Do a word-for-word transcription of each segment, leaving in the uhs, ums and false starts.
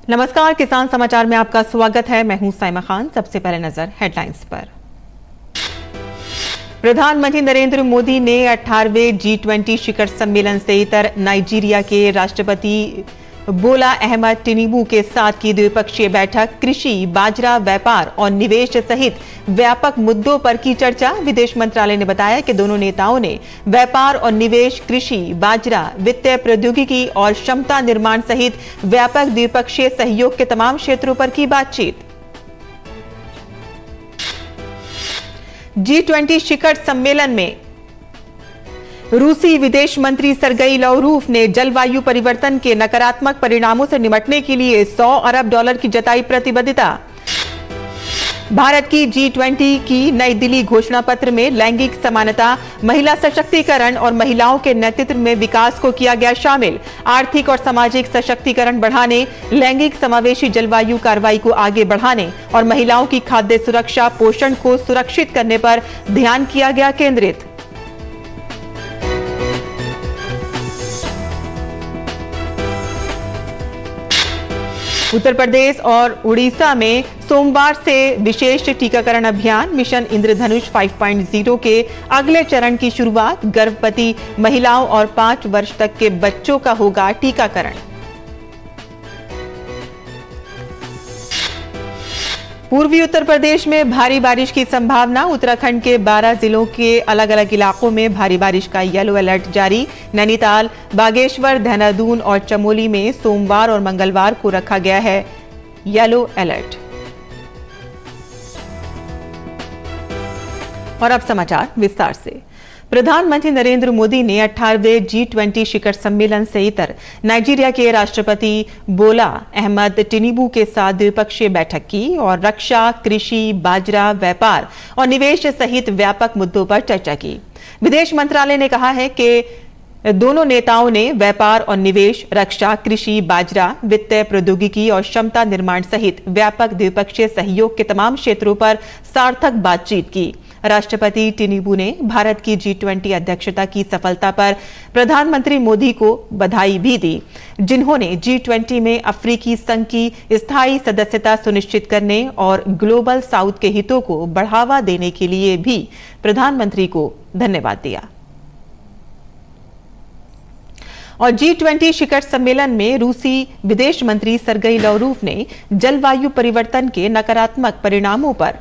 नमस्कार, किसान समाचार में आपका स्वागत है। मैं हूं साइमा खान। सबसे पहले नजर हेडलाइंस पर। प्रधानमंत्री नरेंद्र मोदी ने अठारहवें जी ट्वेंटी शिखर सम्मेलन से इतर नाइजीरिया के राष्ट्रपति बोला अहमद टिनुबू के साथ की द्विपक्षीय बैठक। कृषि, बाजरा, व्यापार और निवेश सहित व्यापक मुद्दों पर की चर्चा। विदेश मंत्रालय ने बताया कि दोनों नेताओं ने व्यापार और निवेश, कृषि, बाजरा, वित्तीय प्रौद्योगिकी और क्षमता निर्माण सहित व्यापक द्विपक्षीय सहयोग के तमाम क्षेत्रों पर की बातचीत। जी ट्वेंटी शिखर सम्मेलन में रूसी विदेश मंत्री सरगई लावरोव ने जलवायु परिवर्तन के नकारात्मक परिणामों से निपटने के लिए सौ अरब डॉलर की जताई प्रतिबद्धता। भारत की जी ट्वेंटी की नई दिल्ली घोषणा पत्र में लैंगिक समानता, महिला सशक्तिकरण और महिलाओं के नेतृत्व में विकास को किया गया शामिल। आर्थिक और सामाजिक सशक्तिकरण बढ़ाने, लैंगिक समावेशी जलवायु कार्रवाई को आगे बढ़ाने और महिलाओं की खाद्य सुरक्षा, पोषण को सुरक्षित करने पर ध्यान किया गया केंद्रित। उत्तर प्रदेश और उड़ीसा में सोमवार से विशेष टीकाकरण अभियान मिशन इंद्रधनुष पाँच पॉइंट ज़ीरो के अगले चरण की शुरुआत। गर्भवती महिलाओं और पांच वर्ष तक के बच्चों का होगा टीकाकरण। पूर्वी उत्तर प्रदेश में भारी बारिश की संभावना। उत्तराखंड के बारह जिलों के अलग अलग इलाकों में भारी बारिश का येलो अलर्ट जारी। नैनीताल, बागेश्वर, देहरादून और चमोली में सोमवार और मंगलवार को रखा गया है येलो अलर्ट। और अब समाचार विस्तार से। प्रधानमंत्री नरेंद्र मोदी ने अठारहवें जी ट्वेंटी शिखर सम्मेलन से इतर नाइजीरिया के राष्ट्रपति बोला अहमद टिनुबू के साथ द्विपक्षीय बैठक की और रक्षा, कृषि, बाजरा, व्यापार और निवेश सहित व्यापक मुद्दों पर चर्चा की। विदेश मंत्रालय ने कहा है कि दोनों नेताओं ने व्यापार और निवेश, रक्षा, कृषि, बाजरा, वित्तीय प्रौद्योगिकी और क्षमता निर्माण सहित व्यापक द्विपक्षीय सहयोग के तमाम क्षेत्रों पर सार्थक बातचीत की। राष्ट्रपति टिनुबू ने भारत की जी ट्वेंटी अध्यक्षता की सफलता पर प्रधानमंत्री मोदी को बधाई भी दी, जिन्होंने जी ट्वेंटी में अफ्रीकी संघ की स्थायी सदस्यता सुनिश्चित करने और ग्लोबल साउथ के हितों को बढ़ावा देने के लिए भी प्रधानमंत्री को धन्यवाद दिया। और जी ट्वेंटी शिखर सम्मेलन में रूसी विदेश मंत्री सरगई लावरोव ने जलवायु परिवर्तन के नकारात्मक परिणामों पर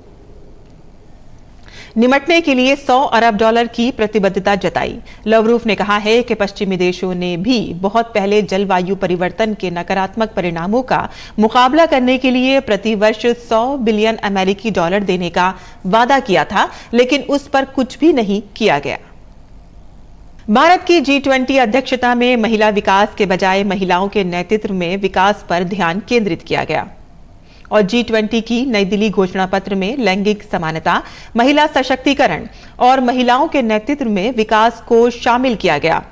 निपटने के लिए सौ अरब डॉलर की प्रतिबद्धता जताई। लावरोव ने कहा है कि पश्चिमी देशों ने भी बहुत पहले जलवायु परिवर्तन के नकारात्मक परिणामों का मुकाबला करने के लिए प्रतिवर्ष सौ बिलियन अमेरिकी डॉलर देने का वादा किया था, लेकिन उस पर कुछ भी नहीं किया गया। भारत की जी ट्वेंटी अध्यक्षता में महिला विकास के बजाय महिलाओं के नेतृत्व में विकास पर ध्यान केंद्रित किया गया और जी ट्वेंटी की नई दिल्ली घोषणा पत्र में लैंगिक समानता, महिला सशक्तिकरण और महिलाओं के नेतृत्व में विकास को शामिल किया गया,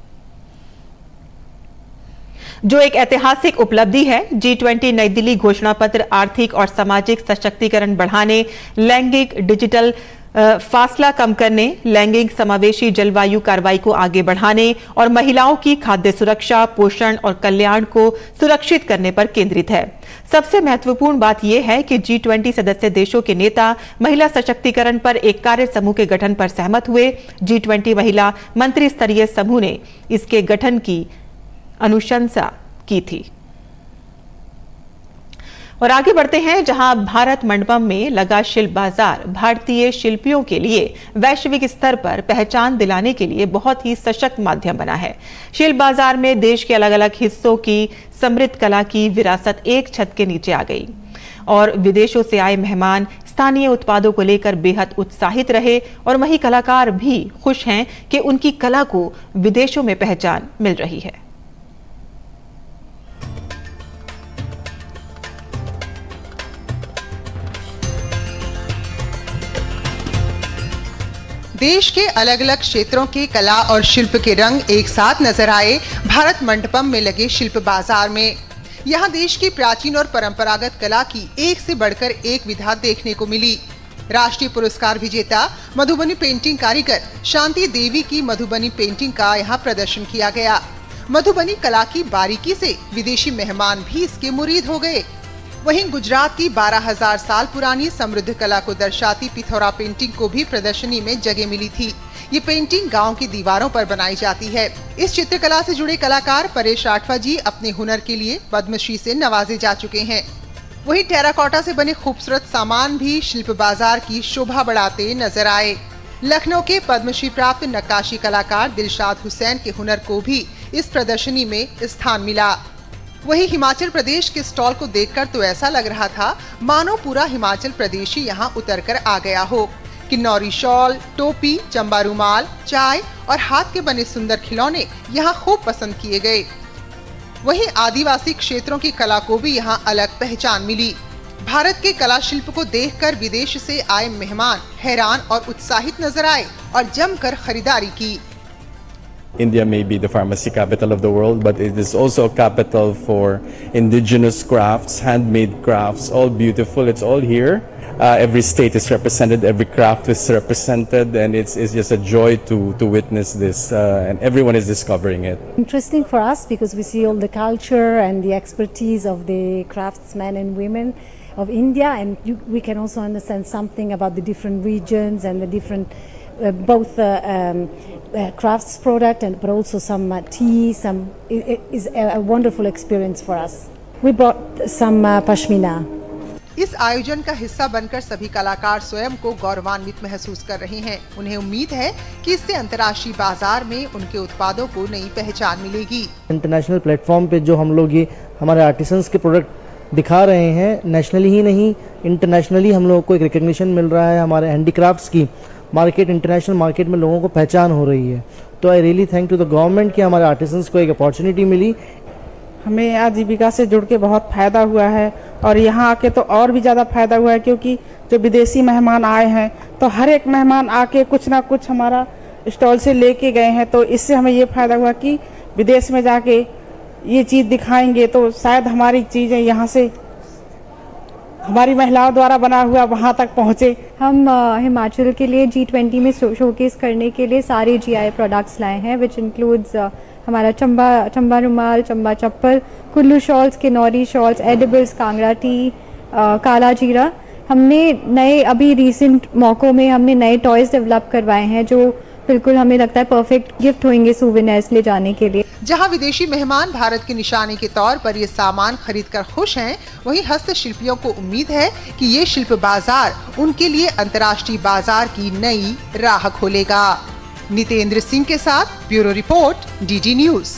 जो एक ऐतिहासिक उपलब्धि है। जी ट्वेंटी नई दिल्ली घोषणा पत्र आर्थिक और सामाजिक सशक्तिकरण बढ़ाने, लैंगिक डिजिटल फासला कम करने, लैंगिक समावेशी जलवायु कार्रवाई को आगे बढ़ाने और महिलाओं की खाद्य सुरक्षा, पोषण और कल्याण को सुरक्षित करने पर केंद्रित है। सबसे महत्वपूर्ण बात यह है कि जी ट्वेंटी सदस्य देशों के नेता महिला सशक्तिकरण पर एक कार्य समूह के गठन पर सहमत हुए। जी ट्वेंटी महिला मंत्री स्तरीय समूह ने इसके गठन की अनुशंसा की थी। और आगे बढ़ते हैं, जहां भारत मंडपम में लगा शिल्प बाजार भारतीय शिल्पियों के लिए वैश्विक स्तर पर पहचान दिलाने के लिए बहुत ही सशक्त माध्यम बना है। शिल्प बाजार में देश के अलग अलग हिस्सों की समृद्ध कला की विरासत एक छत के नीचे आ गई और विदेशों से आए मेहमान स्थानीय उत्पादों को लेकर बेहद उत्साहित रहे और वहीं कलाकार भी खुश हैं कि उनकी कला को विदेशों में पहचान मिल रही है। देश के अलग अलग क्षेत्रों के कला और शिल्प के रंग एक साथ नजर आए भारत मंडपम में लगे शिल्प बाजार में। यहाँ देश की प्राचीन और परंपरागत कला की एक से बढ़कर एक विधा देखने को मिली। राष्ट्रीय पुरस्कार विजेता मधुबनी पेंटिंग कारीगर शांति देवी की मधुबनी पेंटिंग का यहाँ प्रदर्शन किया गया। मधुबनी कला की बारीकी से विदेशी मेहमान भी इसके मुरीद हो गए। वहीं गुजरात की बारह हजार साल पुरानी समृद्ध कला को दर्शाती पिथौरा पेंटिंग को भी प्रदर्शनी में जगह मिली थी। ये पेंटिंग गांव की दीवारों पर बनाई जाती है। इस चित्रकला से जुड़े कलाकार परेश राठवा जी अपने हुनर के लिए पद्मश्री से नवाजे जा चुके हैं। वहीं टेराकोटा से बने खूबसूरत सामान भी शिल्प बाजार की शोभा बढ़ाते नजर आए। लखनऊ के पद्मश्री प्राप्त नक्काशी कलाकार दिलशाद हुसैन के हुनर को भी इस प्रदर्शनी में स्थान मिला। वहीं हिमाचल प्रदेश के स्टॉल को देखकर तो ऐसा लग रहा था मानो पूरा हिमाचल प्रदेश ही यहाँ उतर कर आ गया हो। किन्नौरी शॉल, टोपी, चंबा रुमाल, चाय और हाथ के बने सुंदर खिलौने यहाँ खूब पसंद किए गए। वहीं आदिवासी क्षेत्रों की कला को भी यहाँ अलग पहचान मिली। भारत के कला शिल्प को देखकर विदेश से आए मेहमान हैरान और उत्साहित नजर आए और जमकर खरीदारी की। India may be the pharmacy capital of the world, but it is also a capital for indigenous crafts, handmade crafts, all beautiful. It's all here. Uh, every state is represented, every craft is represented, and it's, it's just a joy to, to witness this, uh, and everyone is discovering it. Interesting for us because we see all the culture and the expertise of the craftsmen and women of India, and you, we can also understand something about the different regions and the different Uh, both uh, um, uh, crafts product and but also some uh, tea. Some it, it is a, a wonderful experience for us. We brought some uh, pashmina. इस आयोजन का हिस्सा बनकर सभी कलाकार स्वयं को गौरवान्वित महसूस कर रहे हैं। उन्हें उम्मीद है कि इससे अंतर्राष्ट्रीय बाजार में उनके उत्पादों को नई पहचान मिलेगी। इंटरनेशनल प्लेटफॉर्म पे जो हम लोग ये हमारे आर्टिसंस के प्रोडक्ट दिखा रहे हैं, नेशनली ही नहीं इंटरनेशनली हम लोगों को एक रिकग्निशन मिल रहा है। हमारे हैंडीक्राफ्ट्स की मार्केट, इंटरनेशनल मार्केट में लोगों को पहचान हो रही है। तो I really thank to the government कि हमारे आर्टिसंस को एक अपॉर्चुनिटी मिली। हमें आजीविका से जुड़ के बहुत फ़ायदा हुआ है और यहाँ आके तो और भी ज़्यादा फ़ायदा हुआ है, क्योंकि जो विदेशी मेहमान आए हैं तो हर एक मेहमान आके कुछ ना कुछ हमारा स्टॉल से लेके गए हैं। तो इससे हमें ये फ़ायदा हुआ कि विदेश में जाके ये चीज़ दिखाएंगे तो शायद हमारी चीज़ें यहाँ से हमारी महिलाओं द्वारा बना हुआ वहाँ तक पहुँचे। हम uh, हिमाचल के लिए जी ट्वेंटी में शोकेस करने के लिए सारे जी आई प्रोडक्ट्स लाए हैं, विच इंक्लूड्स uh, हमारा चंबा चंबा रुमाल, चंबा चप्पल, Kullu shawls, Kinnauri shawls, edibles, Kangra tea, uh, काला जीरा। हमने नए अभी रिसेंट मौक़ों में हमने नए टॉयज़ डेवलप करवाए हैं जो बिल्कुल हमें लगता है परफेक्ट गिफ्ट होंगे सूवेनिर्स ले जाने के लिए। जहां विदेशी मेहमान भारत के निशाने के तौर पर ये सामान खरीदकर खुश हैं, वहीं हस्तशिल्पियों को उम्मीद है कि ये शिल्प बाजार उनके लिए अंतर्राष्ट्रीय बाजार की नई राह खोलेगा। नितेंद्र सिंह के साथ ब्यूरो रिपोर्ट, डीडी न्यूज।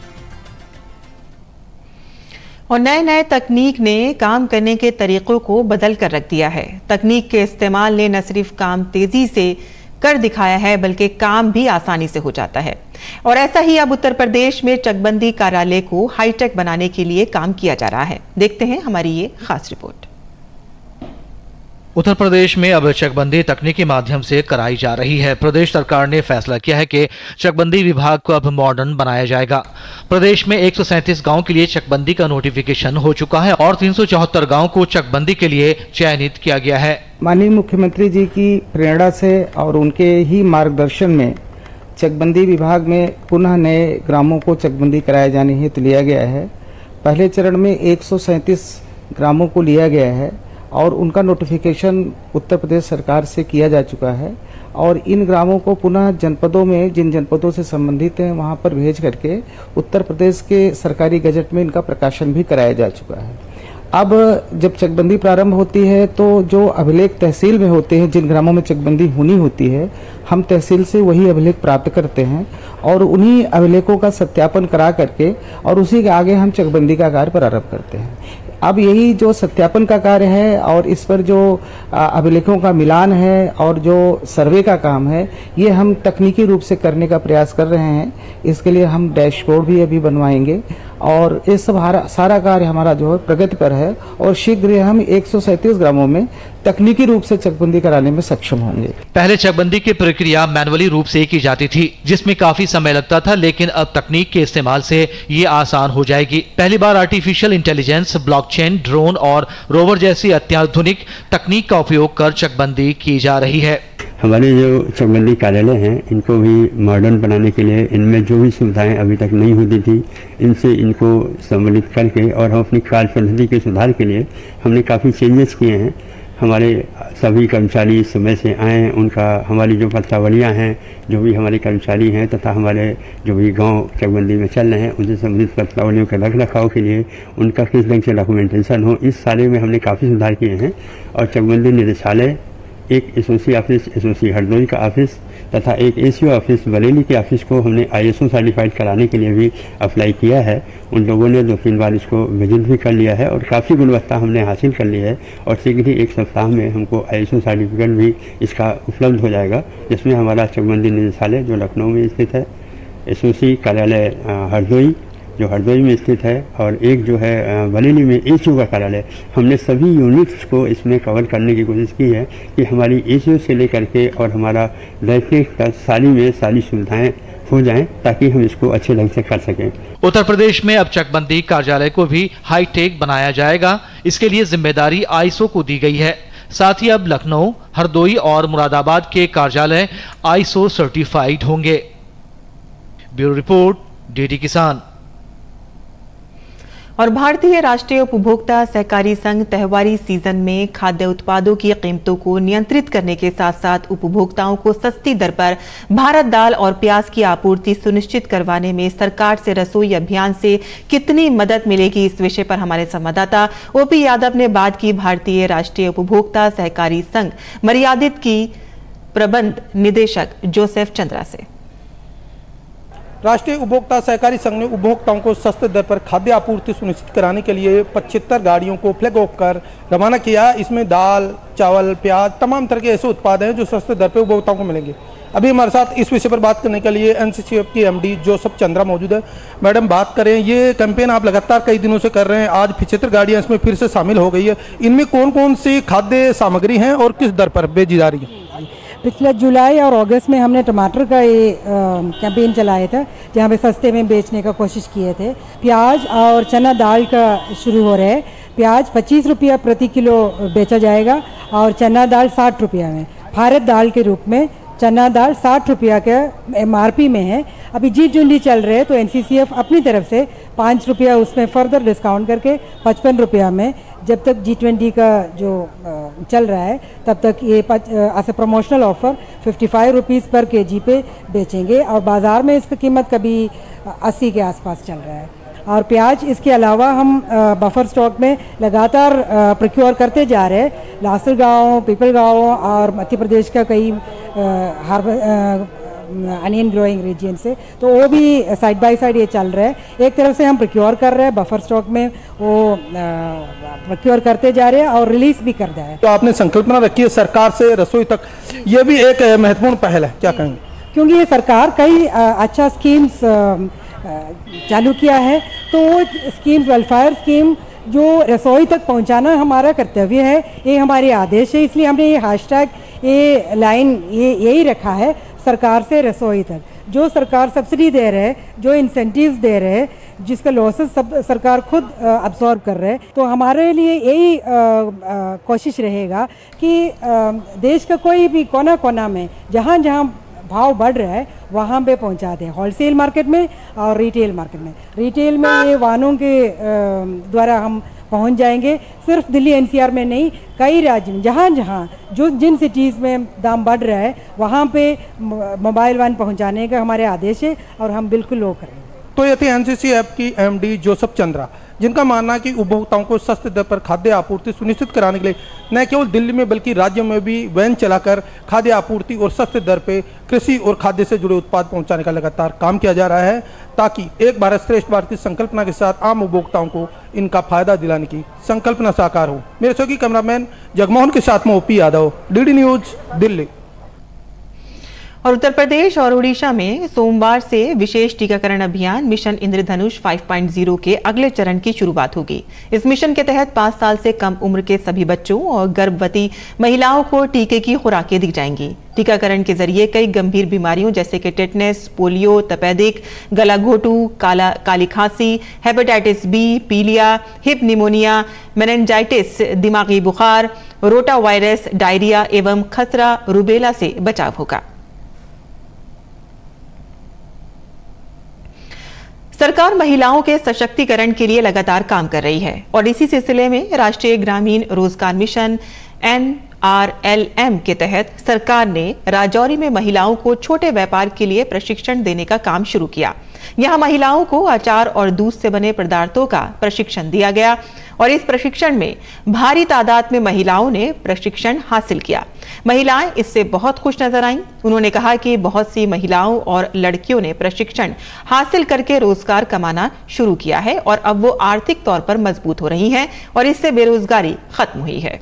और नए नए तकनीक ने काम करने के तरीकों को बदल कर रख दिया है। तकनीक के इस्तेमाल ने न सिर्फ काम तेजी से कर दिखाया है, बल्कि काम भी आसानी से हो जाता है। और ऐसा ही अब उत्तर प्रदेश में चकबंदी कार्यालय को हाईटेक बनाने के लिए काम किया जा रहा है। देखते हैं हमारी ये खास रिपोर्ट। उत्तर प्रदेश में अब चकबंदी तकनीकी माध्यम से कराई जा रही है। प्रदेश सरकार ने फैसला किया है कि चकबंदी विभाग को अब मॉडर्न बनाया जाएगा। प्रदेश में एक सौ सैंतीस गाँव के लिए चकबंदी का नोटिफिकेशन हो चुका है और तीन सौ चौहत्तर गाँव को चकबंदी के लिए चयनित किया गया है। माननीय मुख्यमंत्री जी की प्रेरणा से और उनके ही मार्गदर्शन में चकबंदी विभाग में पुनः नए ग्रामों को चकबंदी कराए जाने हेतु लिया गया है। पहले चरण में एक सौ सैंतीस ग्रामों को लिया गया है और उनका नोटिफिकेशन उत्तर प्रदेश सरकार से किया जा चुका है और इन ग्रामों को पुनः जनपदों में, जिन जनपदों से संबंधित हैं वहां पर भेज करके उत्तर प्रदेश के सरकारी गजट में इनका प्रकाशन भी कराया जा चुका है। अब जब चकबंदी प्रारंभ होती है तो जो अभिलेख तहसील में होते हैं, जिन ग्रामों में चकबंदी होनी होती है, हम तहसील से वही अभिलेख प्राप्त करते हैं और उन्हीं अभिलेखों का सत्यापन करा करके और उसी के आगे हम चकबंदी का कार्य प्रारंभ करते हैं। अब यही जो सत्यापन का कार्य है और इस पर जो अभिलेखों का मिलान है और जो सर्वे का काम है, ये हम तकनीकी रूप से करने का प्रयास कर रहे हैं। इसके लिए हम डैशबोर्ड भी अभी बनवाएंगे और ये सब सारा कार्य हमारा जो है प्रगति पर है और शीघ्र हम एक सौ सैंतीस ग्रामों में तकनीकी रूप से चकबंदी कराने में सक्षम होंगे। पहले चकबंदी की प्रक्रिया मैनुअली रूप से की जाती थी, जिसमें काफी समय लगता था, लेकिन अब तकनीक के इस्तेमाल से ये आसान हो जाएगी। पहली बार आर्टिफिशियल इंटेलिजेंस, ब्लॉकचेन, ड्रोन और रोवर जैसी अत्याधुनिक तकनीक का उपयोग कर चकबंदी की जा रही है। हमारे जो चकबंदी कार्यालय हैं इनको भी मॉडर्न बनाने के लिए इनमें जो भी सुविधाएं अभी तक नहीं होती थी इनसे इनको सम्मिलित करके और हम अपनी कार्य पद्धति के सुधार के लिए हमने काफ़ी चेंजेस किए हैं। हमारे सभी कर्मचारी समय से आएँ, उनका हमारी जो पत्रावलियाँ हैं, जो भी हमारे कर्मचारी हैं तथा हमारे जो भी गांव चकबंदी में चल रहे हैं उनसे संबंधित पत्रावलियों के रख रखाव के लिए उनका किस ढंग से डॉक्यूमेंटेशन हो, इस सारे में हमने काफ़ी सुधार किए हैं। और चकबंदी निदेशालय, एक एसओसी ऑफिस एसओसी हरदोई का ऑफिस तथा एक एसीओ ऑफिस बरेली के ऑफिस को हमने आईएसओ सर्टिफाइड कराने के लिए भी अप्लाई किया है। उन लोगों ने दो तीन बार इसको विजिट भी कर लिया है और काफ़ी गुणवत्ता हमने हासिल कर ली है और शीघ्र ही एक सप्ताह में हमको आईएसओ सर्टिफिकेट भी इसका उपलब्ध हो जाएगा, जिसमें हमारा चकबंदी निदेशालय जो लखनऊ में स्थित है, एसओसी कार्यालय हरदोई जो हरदोई में स्थित है और एक जो है बरेली में एसीओ का कार्यालय, हमने सभी यूनिट्स को इसमें कवर करने की कोशिश की है कि हमारी एसीओ से लेकर के और हमारा डायरेक्ट तक सारी में सारी सुविधाएं हो जाएं ताकि हम इसको अच्छे ढंग से कर सकें। उत्तर प्रदेश में अब चकबंदी कार्यालय को भी हाईटेक बनाया जाएगा। इसके लिए जिम्मेदारी आईएसओ को दी गई है। साथ ही अब लखनऊ, हरदोई और मुरादाबाद के कार्यालय आईएसओ सर्टिफाइड होंगे। Bureau report, DD Kisan. और भारतीय राष्ट्रीय उपभोक्ता सहकारी संघ त्योहारी सीजन में खाद्य उत्पादों की कीमतों को नियंत्रित करने के साथ साथ उपभोक्ताओं को सस्ती दर पर भारत दाल और प्याज की आपूर्ति सुनिश्चित करवाने में सरकार से रसोई अभियान से कितनी मदद मिलेगी, इस विषय पर हमारे संवाददाता ओपी यादव ने बात की भारतीय राष्ट्रीय उपभोक्ता सहकारी संघ मर्यादित की प्रबंध निदेशक जोसेफ चंद्रा से। राष्ट्रीय उपभोक्ता सहकारी संघ ने उपभोक्ताओं को सस्ते दर पर खाद्य आपूर्ति सुनिश्चित कराने के लिए पचहत्तर गाड़ियों को फ्लैग ऑफ कर रवाना किया। इसमें दाल, चावल, प्याज, तमाम तरह के ऐसे उत्पाद हैं जो सस्ते दर पर उपभोक्ताओं को मिलेंगे। अभी हमारे साथ इस विषय पर बात करने के लिए एनसीसीएफ की एमडी जोसेफ चंद्रा मौजूद है। मैडम, बात करें, ये कैंपेन आप लगातार कई दिनों से कर रहे हैं, आज पचहत्तर गाड़ियाँ इसमें फिर से शामिल हो गई है। इनमें कौन कौन सी खाद्य सामग्री हैं और किस दर पर बेची जा रही है? पिछले जुलाई और अगस्त में हमने टमाटर का ये कैंपेन चलाया था जहाँ पे सस्ते में बेचने का कोशिश किए थे। प्याज और चना दाल का शुरू हो रहा है। प्याज पच्चीस रुपया प्रति किलो बेचा जाएगा और चना दाल साठ रुपया में। भारत दाल के रूप में चना दाल साठ रुपया के एमआरपी में है। अभी जी ट्वेंटी चल रहे हैं तो एनसीसीएफ अपनी तरफ से पाँच रुपया उसमें फर्दर डिस्काउंट करके पचपन रुपया में, जब तक जी ट्वेंटी का जो चल रहा है तब तक ये as a promotional offer fifty five rupees per K जी पे बेचेंगे और बाज़ार में इसकी कीमत कभी अस्सी के आसपास चल रहा है। और प्याज इसके अलावा हम बफर स्टॉक में लगातार प्रोक्योर करते जा रहे हैं। लासल गाँव, पीपल गाँव और मध्य प्रदेश का कई हार्बर अनियन ग्रोइंग रीजन से, तो वो भी साइड बाय साइड ये चल रहा है। एक तरफ से हम प्रोक्योर कर रहे हैं, बफर स्टॉक में वो प्रोक्योर करते जा रहे हैं और रिलीज भी कर रहा है। तो आपने संकल्पना रखी है सरकार से रसोई तक, ये भी एक महत्वपूर्ण पहल है, क्या कहेंगे? क्योंकि ये सरकार कई अच्छा स्कीम्स चालू किया है, तो वो स्कीम्स, वेलफेयर स्कीम जो रसोई तक पहुंचाना हमारा कर्तव्य है, ये हमारे आदेश है। इसलिए हमने ये हैशटैग, ये लाइन ये यही रखा है, सरकार से रसोई तक। जो सरकार सब्सिडी दे रहे हैं, जो इंसेंटिव्स दे रहे हैं, जिसका लॉसेस सब सरकार खुद अब्सॉर्ब कर रहे हैं, तो हमारे लिए यही कोशिश रहेगा कि आ, देश का कोई भी कोना कोना में जहाँ जहाँ भाव बढ़ रहा है वहाँ पे पहुँचा दें, होलसेल मार्केट में और रिटेल मार्केट में। रिटेल में ये वाहनों के द्वारा हम पहुंच जाएंगे, सिर्फ दिल्ली एनसीआर में नहीं, कई राज्य में जहाँ जहाँ जो जिन सिटीज़ में दाम बढ़ रहा है वहाँ पे मोबाइल वैन पहुँचाने का हमारे आदेश है और हम बिल्कुल वो करेंगे। तो ये थे एनसीसीएफ की एमडी जोसेफ चंद्रा, जिनका मानना है कि उपभोक्ताओं को सस्ते दर पर खाद्य आपूर्ति सुनिश्चित कराने के लिए न केवल दिल्ली में बल्कि राज्यों में भी वैन चलाकर खाद्य आपूर्ति और सस्ते दर पे कृषि और खाद्य से जुड़े उत्पाद पहुंचाने का लगातार काम किया जा रहा है, ताकि एक भारत श्रेष्ठ भारत की संकल्पना के साथ आम उपभोक्ताओं को इनका फायदा दिलाने की संकल्पना साकार हो। मेरे सहयोगी कैमरामैन जगमोहन के साथ में OP Yadav, DD news, Delhi. और उत्तर प्रदेश और ओडिशा में सोमवार से विशेष टीकाकरण अभियान मिशन इंद्रधनुष पाँच पॉइंट ज़ीरो के अगले चरण की शुरुआत होगी। इस मिशन के तहत पाँच साल से कम उम्र के सभी बच्चों और गर्भवती महिलाओं को टीके की खुराकें दी जाएंगी। टीकाकरण के जरिए कई गंभीर बीमारियों जैसे कि टेटनस, पोलियो, तपेदिक, गलाघोटू, काला काली खांसी, हेपेटाइटिस बी, पीलिया, हिप निमोनिया, मेनिंजाइटिस, दिमागी बुखार, रोटा वायरस, डायरिया एवं खसरा रूबेला से बचाव होगा। सरकार महिलाओं के सशक्तिकरण के लिए लगातार काम कर रही है और इसी सिलसिले में राष्ट्रीय ग्रामीण रोजगार mission N R L M के तहत सरकार ने राजौरी में महिलाओं को छोटे व्यापार के लिए प्रशिक्षण देने का काम शुरू किया। यहां महिलाओं को अचार और दूध से बने पदार्थों का प्रशिक्षण दिया गया और इस प्रशिक्षण में भारी तादाद में महिलाओं ने प्रशिक्षण हासिल किया। महिलाएं इससे बहुत खुश नजर आईं। उन्होंने कहा कि बहुत सी महिलाओं और लड़कियों ने प्रशिक्षण हासिल करके रोजगार कमाना शुरू किया है और अब वो आर्थिक तौर पर मजबूत हो रही हैं और इससे बेरोजगारी खत्म हुई है।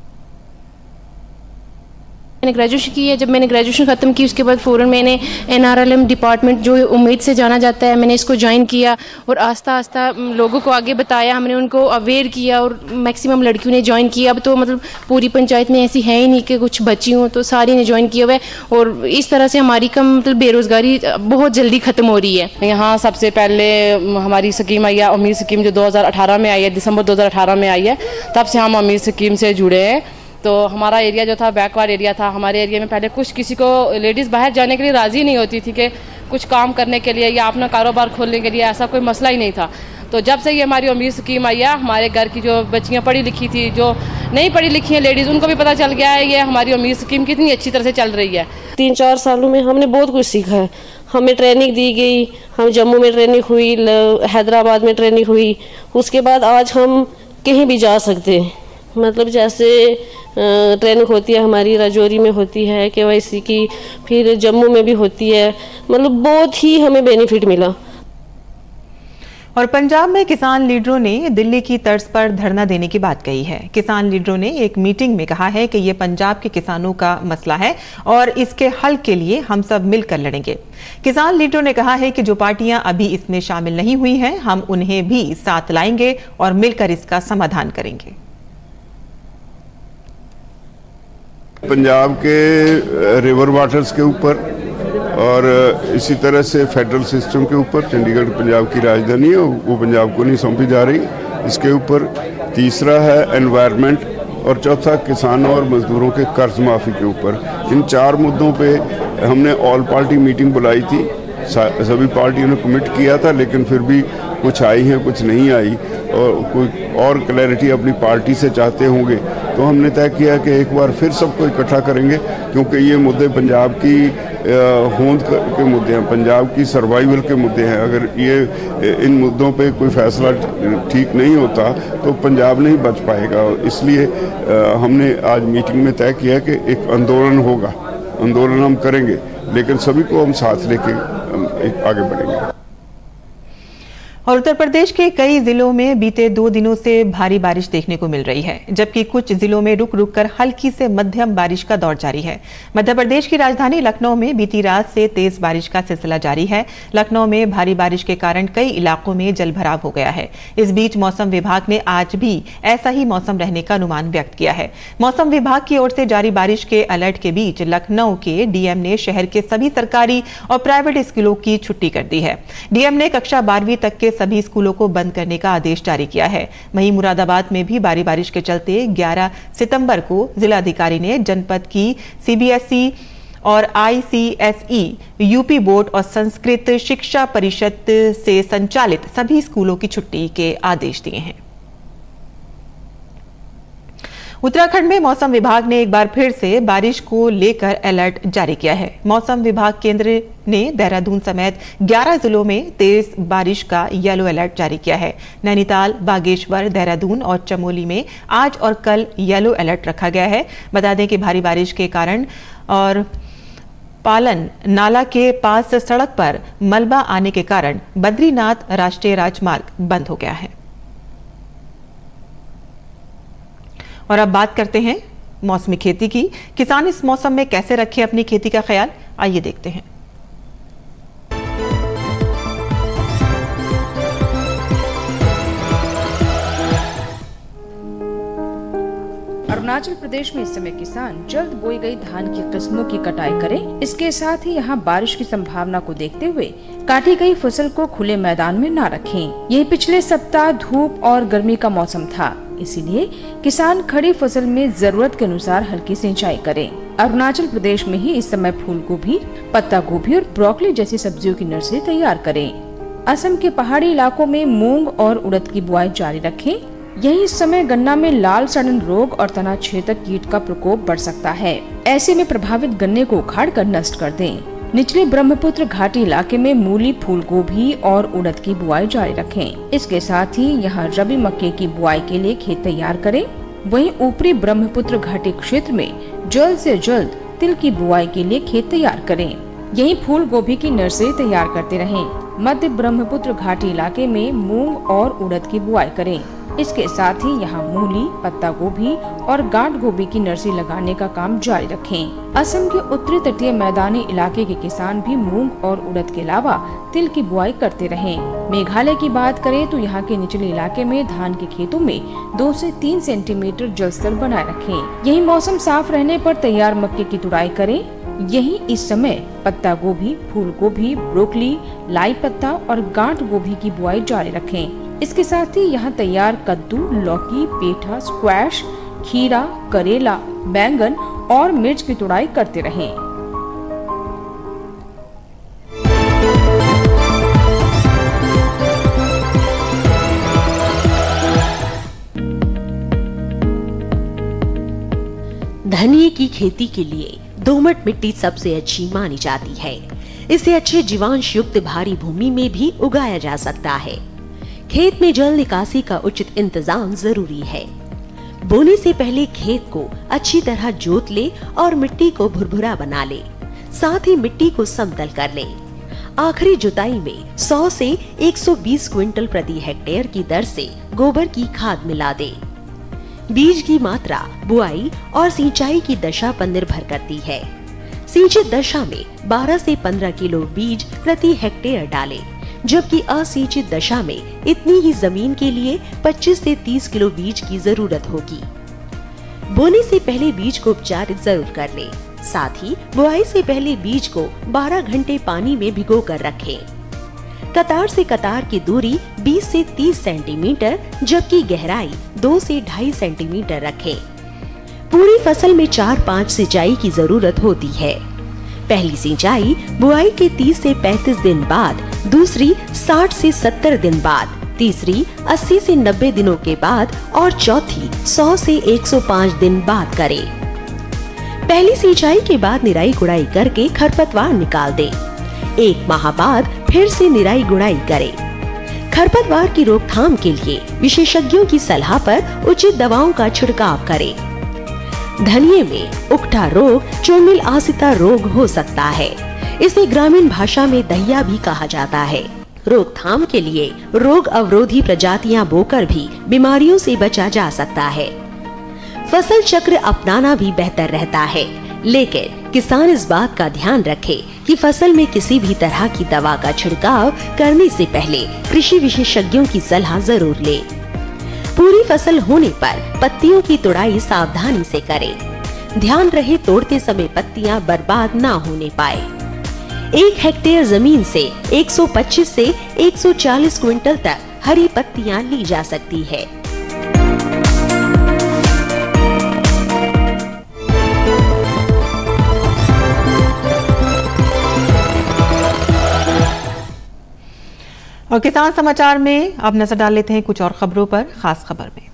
मैंने ग्रेजुएशन की है। जब मैंने ग्रेजुएशन ख़त्म की उसके बाद फ़ौरन मैंने N R L M department जो उम्मीद से जाना जाता है मैंने इसको ज्वाइन किया और आस्ता आस्ता लोगों को आगे बताया, हमने उनको अवेयर किया और मैक्सिमम लड़कियों ने ज्वाइन किया। अब तो मतलब पूरी पंचायत में ऐसी है ही नहीं कि कुछ बची हों, तो सारी ने ज्वाइन किया हुआ है और इस तरह से हमारी कम मतलब बेरोज़गारी बहुत जल्दी ख़त्म हो रही है। यहाँ सबसे पहले हमारी स्कीम आई है अमीर स्कीम, जो दो हज़ार अठारह में आई है, दिसंबर दो हज़ार अठारह में आई है। तब से हम अमीर स्कीम से जुड़े हैं। तो हमारा एरिया जो था बैकवर्ड एरिया था। हमारे एरिया में पहले कुछ किसी को लेडीज़ बाहर जाने के लिए राज़ी नहीं होती थी कि कुछ काम करने के लिए या अपना कारोबार खोलने के लिए, ऐसा कोई मसला ही नहीं था। तो जब से ये हमारी अमीर स्कीम आई है, हमारे घर की जो बच्चियाँ पढ़ी लिखी थी, जो नहीं पढ़ी लिखी हैं लेडीज़, उनको भी पता चल गया है ये हमारी अमीर स्कीम कितनी अच्छी तरह से चल रही है। तीन चार सालों में हमने बहुत कुछ सीखा है। हमें ट्रेनिंग दी गई, हम जम्मू में ट्रेनिंग हुई, हैदराबाद में ट्रेनिंग हुई। उसके बाद आज हम कहीं भी जा सकते हैं। मतलब जैसे ट्रेनिंग होती है हमारी राजौरी में होती है के वाई सी की, फिर जम्मू में भी होती है। मतलब बहुत ही हमें बेनिफिट मिला। और पंजाब में किसान लीडरों ने दिल्ली की तर्ज पर धरना देने की बात कही है। किसान लीडरों ने एक मीटिंग में कहा है कि ये पंजाब के किसानों का मसला है और इसके हल के लिए हम सब मिलकर लड़ेंगे। किसान लीडरों ने कहा है कि जो पार्टियां अभी इसमें शामिल नहीं हुई हैं, हम उन्हें भी साथ लाएंगे और मिलकर इसका समाधान करेंगे। पंजाब के रिवर वाटर्स के ऊपर और इसी तरह से फेडरल सिस्टम के ऊपर, चंडीगढ़ पंजाब की राजधानी है, वो पंजाब को नहीं सौंपी जा रही, इसके ऊपर। तीसरा है एनवायरनमेंट और चौथा किसानों और मजदूरों के कर्ज माफ़ी के ऊपर। इन चार मुद्दों पे हमने ऑल पार्टी मीटिंग बुलाई थी। सभी पार्टियों ने कमिट किया था, लेकिन फिर भी कुछ आई है कुछ नहीं आई और कोई और क्लैरिटी अपनी पार्टी से चाहते होंगे। तो हमने तय किया कि एक बार फिर सबको इकट्ठा करेंगे, क्योंकि ये मुद्दे पंजाब की होंद के मुद्दे हैं, पंजाब की सर्वाइवल के मुद्दे हैं। अगर ये इन मुद्दों पे कोई फैसला ठीक नहीं होता तो पंजाब नहीं बच पाएगा। इसलिए हमने आज मीटिंग में तय किया कि एक आंदोलन होगा, आंदोलन हम करेंगे, लेकिन सभी को हम साथ लेके आगे बढ़ेंगे। और उत्तर प्रदेश के कई जिलों में बीते दो दिनों से भारी बारिश देखने को मिल रही है, जबकि कुछ जिलों में रुक रुक कर हल्की से मध्यम बारिश का दौर जारी है। मध्य प्रदेश की राजधानी लखनऊ में बीती रात से तेज बारिश का सिलसिला जारी है। लखनऊ में भारी बारिश के कारण कई इलाकों में जलभराव हो गया है। इस बीच मौसम विभाग ने आज भी ऐसा ही मौसम रहने का अनुमान व्यक्त किया है। मौसम विभाग की ओर से जारी बारिश के अलर्ट के बीच लखनऊ के डीएम ने शहर के सभी सरकारी और प्राइवेट स्कूलों की छुट्टी कर दी है। डीएम ने कक्षा बारहवीं तक के सभी स्कूलों को बंद करने का आदेश जारी किया है। वहीं मुरादाबाद में भी भारी बारिश के चलते ग्यारह सितंबर को जिलाधिकारी ने जनपद की सीबीएसई और आईसीएसई, यूपी बोर्ड और संस्कृत शिक्षा परिषद से संचालित सभी स्कूलों की छुट्टी के आदेश दिए हैं। उत्तराखंड में मौसम विभाग ने एक बार फिर से बारिश को लेकर अलर्ट जारी किया है। मौसम विभाग केंद्र ने देहरादून समेत ग्यारह जिलों में तेज बारिश का येलो अलर्ट जारी किया है। नैनीताल, बागेश्वर, देहरादून और चमोली में आज और कल येलो अलर्ट रखा गया है। बता दें कि भारी बारिश के कारण और पालन नाला के पास सड़क पर मलबा आने के कारण बद्रीनाथ राष्ट्रीय राजमार्ग बंद हो गया है। और अब बात करते हैं मौसमी खेती की किसान इस मौसम में कैसे रखे अपनी खेती का ख्याल, आइए देखते हैं। अरुणाचल प्रदेश में इस समय किसान जल्द बोई गई धान की किस्मों की कटाई करें। इसके साथ ही यहाँ बारिश की संभावना को देखते हुए काटी गई फसल को खुले मैदान में न रखें। यही पिछले सप्ताह धूप और गर्मी का मौसम था, इसीलिए किसान खड़ी फसल में जरूरत के अनुसार हल्की सिंचाई करें। अरुणाचल प्रदेश में ही इस समय फूल गोभी, पत्ता गोभी और ब्रोकली जैसी सब्जियों की नर्सरी तैयार करें। असम के पहाड़ी इलाकों में मूंग और उड़द की बुआई जारी रखें। यही इस समय गन्ना में लाल सड़न रोग और तना छेदक कीट का प्रकोप बढ़ सकता है। ऐसे में प्रभावित गन्ने को उखाड़ कर नष्ट कर दें। निचले ब्रह्मपुत्र घाटी इलाके में मूली, फूल गोभी और उड़द की बुआई जारी रखें। इसके साथ ही यहाँ रबी मक्के की बुआई के लिए खेत तैयार करें। वहीं ऊपरी ब्रह्मपुत्र घाटी क्षेत्र में जल्द से जल्द तिल की बुआई के लिए खेत तैयार करें। यही फूल गोभी की नर्सरी तैयार करते रहें। मध्य ब्रह्मपुत्र घाटी इलाके में मूंग और उड़द की बुआई करें। इसके साथ ही यहाँ मूली, पत्ता गोभी और गांठ गोभी की नर्सरी लगाने का काम जारी रखें। असम के उत्तरी तटीय मैदानी इलाके के किसान भी मूंग और उड़द के अलावा तिल की बुआई करते रहें। मेघालय की बात करें तो यहाँ के निचले इलाके में धान के खेतों में दो से तीन सेंटीमीटर जल स्तर बनाए रखें। यही मौसम साफ रहने पर तैयार मक्के की तुड़ाई करें। यही इस समय पत्ता गोभी, फूल गोभी, ब्रोकली, लाई पत्ता और गांठ गोभी की बुआई जारी रखें। इसके साथ ही यहाँ तैयार कद्दू, लौकी, पेठा, स्क्वैश, खीरा, करेला, बैंगन और मिर्च की तुड़ाई करते रहें। धनिये की खेती के लिए दोमट मिट्टी सबसे अच्छी मानी जाती है। इसे अच्छे जीवांश युक्त भारी भूमि में भी उगाया जा सकता है। खेत में जल निकासी का उचित इंतजाम जरूरी है। बोने से पहले खेत को अच्छी तरह जोत ले और मिट्टी को भुरभुरा बना ले। साथ ही मिट्टी को समतल कर ले। आखिरी जुताई में सौ से एक सौ बीस क्विंटल प्रति हेक्टेयर की दर से गोबर की खाद मिला दे। बीज की मात्रा बुआई और सिंचाई की दशा पर निर्भर करती है। सिंचित दशा में बारह से पंद्रह किलो बीज प्रति हेक्टेयर डालें, जबकि असिंचित दशा में इतनी ही जमीन के लिए पच्चीस से तीस किलो बीज की जरूरत होगी। बोने से पहले बीज को उपचारित जरूर कर लें। साथ ही बुआई से पहले बीज को बारह घंटे पानी में भिगो कर रखें। कतार से कतार की दूरी बीस से तीस सेंटीमीटर, जबकि गहराई दो से ढाई सेंटीमीटर रखें। पूरी फसल में चार पाँच सिंचाई की जरूरत होती है। पहली सिंचाई बुआई के तीस से पैंतीस दिन बाद, दूसरी साठ से सत्तर दिन बाद, तीसरी अस्सी से नब्बे दिनों के बाद और चौथी सौ से एक सौ पाँच दिन बाद करें। पहली सिंचाई के बाद निराई गुड़ाई करके खरपतवार निकाल दें। एक माह बाद फिर से निराई गुड़ाई करें। खरपतवार की रोकथाम के लिए विशेषज्ञों की सलाह पर उचित दवाओं का छिड़काव करें। धनिये में उकठा रोग चुड़मिल आसिता रोग हो सकता है। इसे ग्रामीण भाषा में दहिया भी कहा जाता है। रोकथाम के लिए रोग अवरोधी प्रजातियां बोकर भी बीमारियों से बचा जा सकता है। फसल चक्र अपनाना भी बेहतर रहता है, लेकिन किसान इस बात का ध्यान रखे कि फसल में किसी भी तरह की दवा का छिड़काव करने से पहले कृषि विशेषज्ञों की सलाह जरूर ले। पूरी फसल होने पर पत्तियों की तुड़ाई सावधानी से करें। ध्यान रहे तोड़ते समय पत्तियां बर्बाद ना होने पाए। एक हेक्टेयर जमीन से एक सौ पच्चीस से एक सौ चालीस क्विंटल तक हरी पत्तियां ली जा सकती है। और किसान समाचार में अब नजर डाल लेते हैं कुछ और खबरों पर। खास खबर में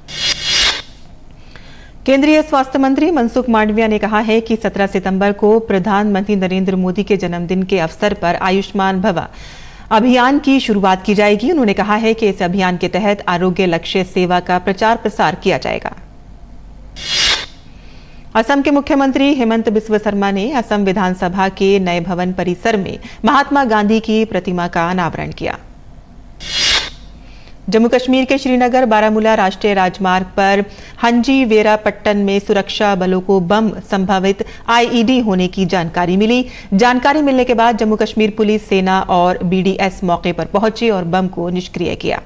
केंद्रीय स्वास्थ्य मंत्री मनसुख मांडविया ने कहा है कि सत्रह सितंबर को प्रधानमंत्री नरेंद्र मोदी के जन्मदिन के अवसर पर आयुष्मान भव अभियान की शुरुआत की जाएगी। उन्होंने कहा है कि इस अभियान के तहत आरोग्य लक्ष्य सेवा का प्रचार प्रसार किया जाएगा। असम के मुख्यमंत्री हेमंत बिस्व शर्मा ने असम विधानसभा के नए भवन परिसर में महात्मा गांधी की प्रतिमा का अनावरण किया। जम्मू कश्मीर के श्रीनगर बारामूला राष्ट्रीय राजमार्ग पर हंजी वेरा पट्टन में सुरक्षा बलों को बम संभावित आईईडी होने की जानकारी मिली। जानकारी मिलने के बाद जम्मू कश्मीर पुलिस, सेना और बीडीएस मौके पर पहुंची और बम को निष्क्रिय किया।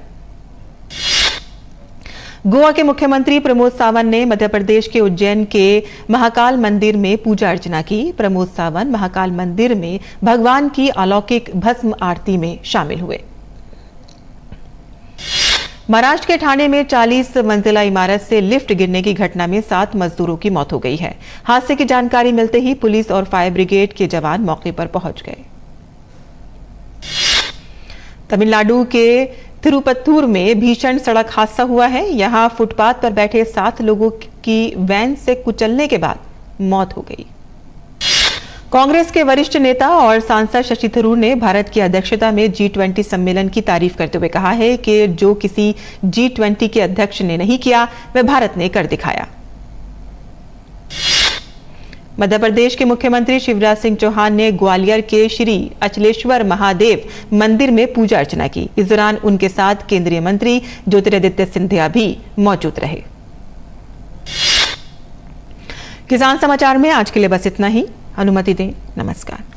गोवा के मुख्यमंत्री प्रमोद सावंत ने मध्य प्रदेश के उज्जैन के महाकाल मंदिर में पूजा अर्चना की। प्रमोद सावंत महाकाल मंदिर में भगवान की अलौकिक भस्म आरती में शामिल हुए। महाराष्ट्र के ठाणे में चालीस मंजिला इमारत से लिफ्ट गिरने की घटना में सात मजदूरों की मौत हो गई है। हादसे की जानकारी मिलते ही पुलिस और फायर ब्रिगेड के जवान मौके पर पहुंच गए। तमिलनाडु के तिरुपत्तूर में भीषण सड़क हादसा हुआ है। यहां फुटपाथ पर बैठे सात लोगों की वैन से कुचलने के बाद मौत हो गई। कांग्रेस के वरिष्ठ नेता और सांसद शशि थरूर ने भारत की अध्यक्षता में जी ट्वेंटी सम्मेलन की तारीफ करते हुए कहा है कि जो किसी जी ट्वेंटी के अध्यक्ष ने नहीं किया वह भारत ने कर दिखाया। मध्य प्रदेश के मुख्यमंत्री शिवराज सिंह चौहान ने ग्वालियर के श्री अचलेश्वर महादेव मंदिर में पूजा अर्चना की। इस दौरान उनके साथ केंद्रीय मंत्री ज्योतिरादित्य सिंधिया भी मौजूद रहे। किसान समाचार में आज के लिए बस इतना ही। अनुमति दें। नमस्कार।